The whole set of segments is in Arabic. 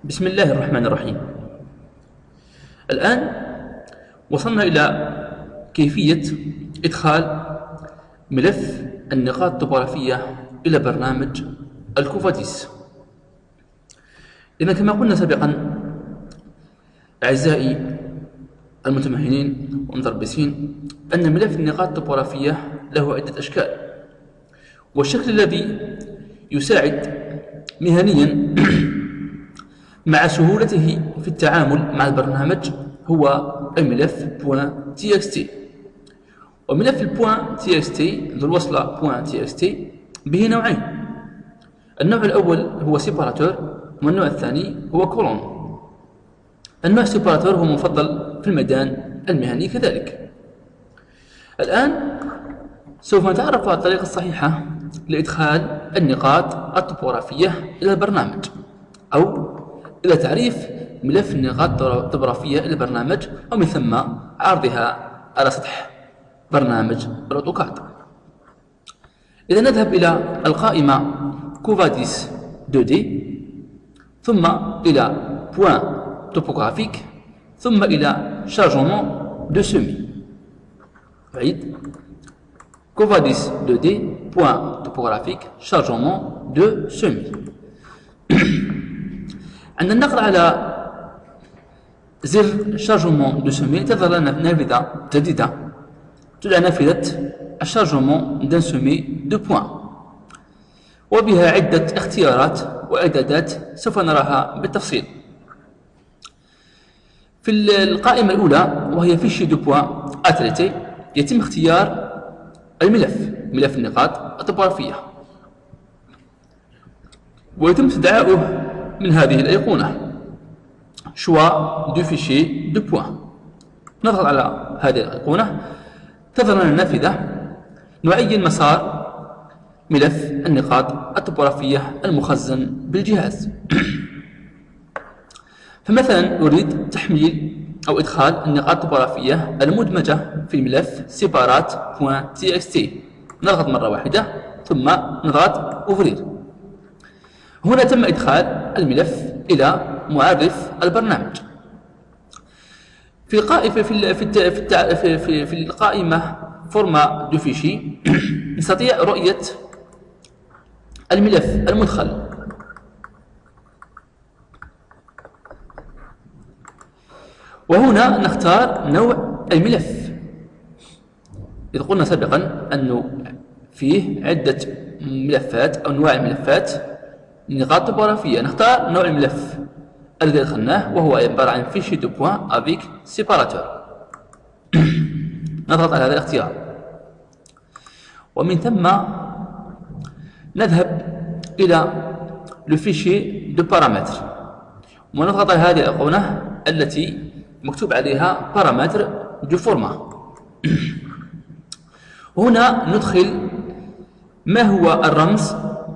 بسم الله الرحمن الرحيم. الآن وصلنا إلى كيفية إدخال ملف النقاط الطبوغرافية إلى برنامج الكوفاديس. إذا كما قلنا سابقا أعزائي المتمهنين والمتربصين أن ملف النقاط الطبوغرافية له عدة أشكال، والشكل الذي يساعد مهنيا مع سهولته في التعامل مع البرنامج هو الملف .txt. وملف .txt ذو الوصلة .txt به نوعين، النوع الأول هو سيباراتور والنوع الثاني هو كولون. النوع سيباراتور هو مفضل في الميدان المهني كذلك. الآن سوف نتعرف على الطريقة الصحيحة لإدخال النقاط الطبوغرافية إلى البرنامج، أو إلى تعريف ملف النقاط الطبوغرافية إلى البرنامج، ومن ثم عرضها على سطح برنامج الأوتوكاد. إذا نذهب إلى القائمة كوفاديس 2D، ثم إلى بوان توبوغرافيك، ثم إلى شارجمون دو سومي. أعيد: كوفاديس 2D بوان توبوغرافيك شارجمون دو سومي. عندما نقرأ على زر شارجمون دو سومي تظهر لنا نافذة جديدة تدعى نافذة الشارجمون دان سومي دو بوان، وبها عدة اختيارات وإعدادات سوف نراها بالتفصيل. في القائمة الأولى وهي فيشي دو بوان أتريتي يتم اختيار ملف النقاط الطبوغرافية، ويتم استدعاؤه من هذه الأيقونة شوا دو فيشي دو بوان. نضغط على هذه الأيقونة تظهر لنا نافذة نعين مسار ملف النقاط الطبوغرافية المخزن بالجهاز. فمثلا نريد تحميل أو إدخال النقاط الطبوغرافية المدمجة في الملف سيبارات.txt. نضغط مرة واحدة ثم نضغط أوفرير. هنا تم إدخال الملف إلى معرف البرنامج. في القائمة فورما دو فيشي نستطيع رؤية الملف المدخل، وهنا نختار نوع الملف. إذ قلنا سابقا أنه فيه عدة ملفات أو أنواع الملفات نقاط طبوغرافية. نختار نوع الملف الذي دخلناه وهو عبارة عن فيشي دو بوان افيك سيباراتور. نضغط على هذا الاختيار، ومن ثم نذهب إلى لو فيشي دو بارامتر ونضغط على هذه الأيقونة التي مكتوب عليها بارامتر دو فورما. هنا ندخل ما هو الرمز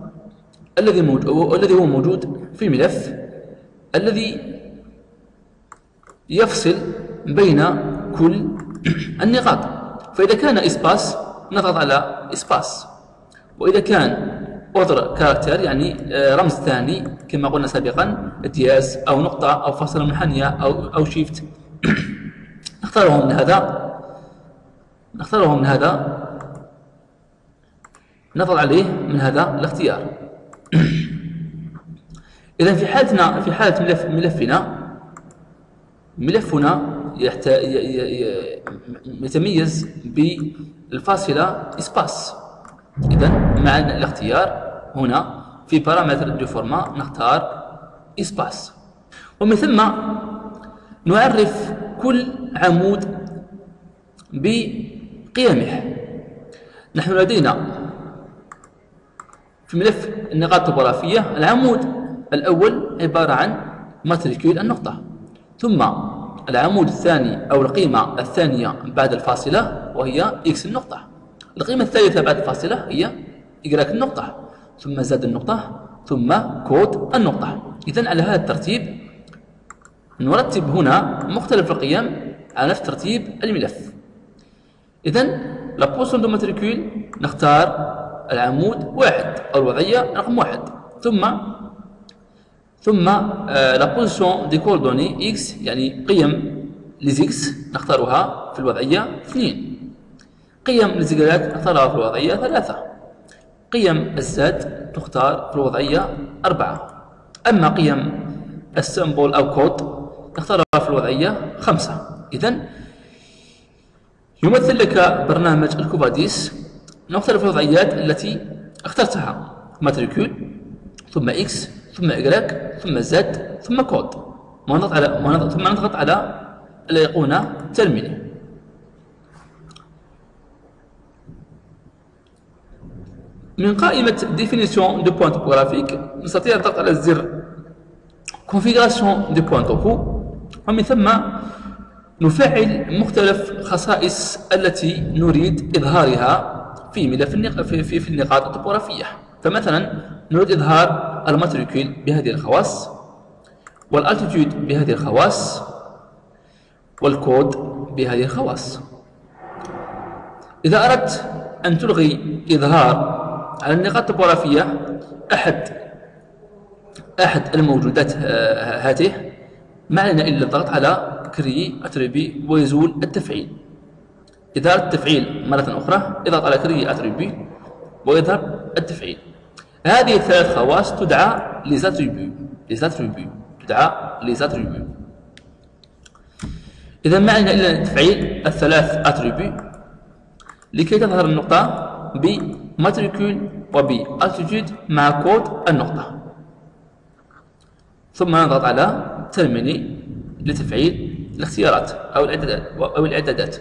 الذي هو موجود في الملف الذي يفصل بين كل النقاط. فإذا كان إسباس نضغط على إسباس، وإذا كان أوتر كاركتر يعني رمز ثاني كما قلنا سابقا دياز أو نقطة أو فاصلة منحنية أو شيفت نختاره من هذا نضغط عليه من هذا الاختيار. إذا في حالة ملفنا يتميز بالفاصلة إسباس. إذا مع الاختيار هنا في بارامتر دو فورما نختار إسباس، ومن ثم نعرف كل عمود بقيمه. نحن لدينا في ملف النقاط الطبوغرافية العمود الأول عبارة عن ماتريكول النقطة، ثم العمود الثاني أو القيمة الثانية بعد الفاصلة وهي إكس النقطة، القيمة الثالثة بعد الفاصلة هي إجراك النقطة، ثم زاد النقطة، ثم كود النقطة. إذن على هذا الترتيب نرتب هنا مختلف القيم على نفس ترتيب الملف. إذن لا بوزيسيون دو ماتريكول نختار العمود 1 أو الوضعية رقم 1، ثم ثم لا بوزيسيون دي كوردوني اكس، يعني قيم لزيكس نختارها في الوضعية 2، قيم لزيجرات نختارها في الوضعية 3، قيم الزاد تختار في الوضعية 4، أما قيم السمبول أو كود نختارها في الوضعية 5. إذن يمثل لك برنامج الكوفاديس نختار في الوضعيات التي اخترتها: ماتريكول، ثم اكس، ثم إجراك، ثم زد، ثم كود، ثم نضغط على الأيقونة ترميني. من قائمة Definition de point topographique نستطيع الضغط على الزر Configuration de point topo، ومن ثم نفعل مختلف خصائص التي نريد إظهارها في ملف في النقاط الطبوغرافية. فمثلا نريد إظهار الماتريكول بهذه الخواص، والالتيتود بهذه الخواص، والكود بهذه الخواص. إذا أردت أن تلغي إظهار على النقاط الطبوغرافية أحد الموجودات هاته، ما علينا إلا الضغط على كري اتريبي ويزول التفعيل. إذا أردت التفعيل مرة أخرى اضغط على كري اتريبي ويظهر التفعيل. هذه الثلاث خواص تدعى ليزاتريبي تدعى ليزاتريبي. إذا ما علينا إلا تفعيل الثلاث اتريبي لكي تظهر النقطة بماتريكول وبالتيتود مع كود النقطة، ثم نضغط على ترميني لتفعيل الاختيارات أو الإعدادات.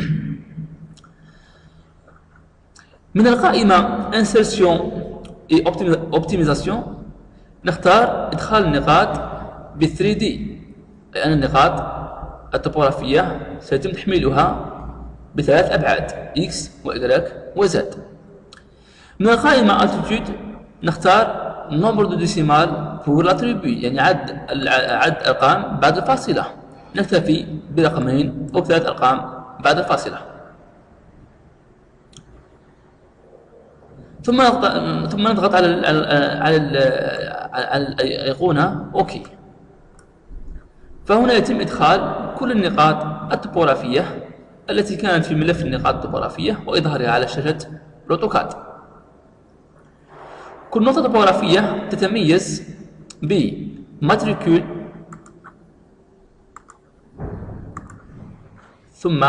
من القائمة Insertion et Optimisation نختار إدخال النقاط ب 3D، لأن النقاط الطبوغرافية سيتم تحميلها بثلاث أبعاد X و Y و Z. من القائمة Altitude نختار Nombre de décimal pour l'attribut، يعني عد أرقام بعد الفاصلة، نكتفي برقمين أو 3 أرقام بعد الفاصلة. ثم نضغط على الأيقونة أوكي. فهنا يتم إدخال كل النقاط الطبوغرافية التي كانت في ملف النقاط الطبوغرافية وإظهارها على شاشة الأوتوكاد. كل نقطة طبوغرافية تتميز بماتريكول ثم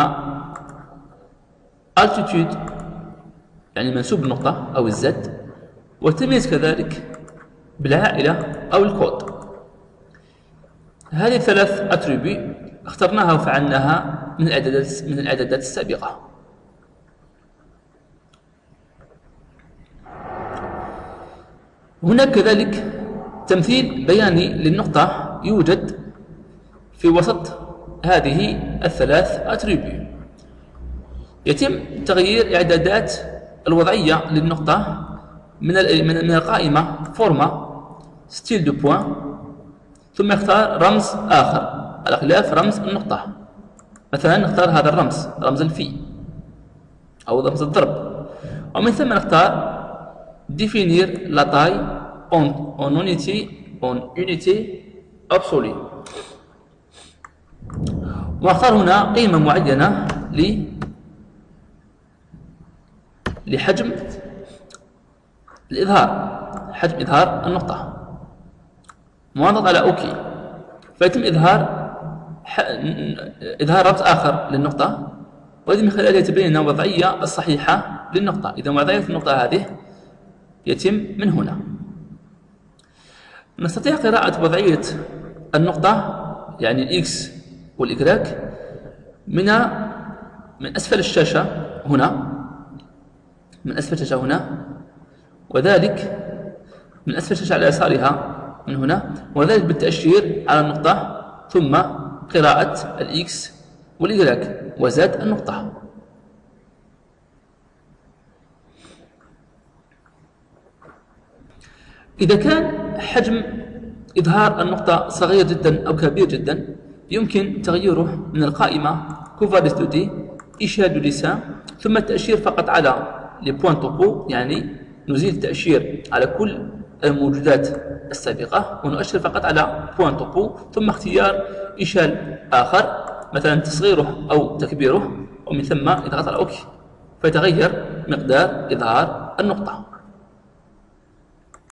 altitude يعني منسوب النقطة أو الزد، وتميز كذلك بالعائلة أو الكود. هذه الثلاث اتريبي اخترناها وفعلناها من الإعدادات السابقة. هناك كذلك تمثيل بياني للنقطة يوجد في وسط هذه الثلاث اتريبي. يتم تغيير إعدادات الوضعية للنقطة من القائمة فورما ستيل دو بوان، ثم يختار رمز آخر على خلاف رمز النقطة. مثلا نختار هذا الرمز، رمز الفي أو رمز الضرب، ومن ثم نختار définir la taille en unité absolue، ونختار هنا قيمة معينة لحجم الإظهار، حجم إظهار النقطة، ونضغط على أوكي. فيتم إظهار رمز آخر للنقطة، وهذه من خلالها تبين لنا الوضعية الصحيحة للنقطة. إذا وضعية النقطة هذه يتم من هنا. نستطيع قراءة وضعية النقطة يعني الإكس والإكراك من أسفل الشاشة هنا، من أسفل الشاشة هنا، وذلك من أسفل الشاشة على يسارها من هنا، وذلك بالتأشير على النقطة ثم قراءة الإكس والإكراك وزاد النقطة. إذا كان حجم إظهار النقطة صغير جدا أو كبير جدا، يمكن تغييره من القائمة كوفاديس 2D إشارة لسان، ثم التأشير فقط على لي بوان توبو، يعني نزيل التأشير على كل الموجودات السابقة ونؤشر فقط على بوان توبو، ثم اختيار إشال آخر مثلا تصغيره أو تكبيره، ومن ثم إضغط على أوكي فيتغير مقدار إظهار النقطة.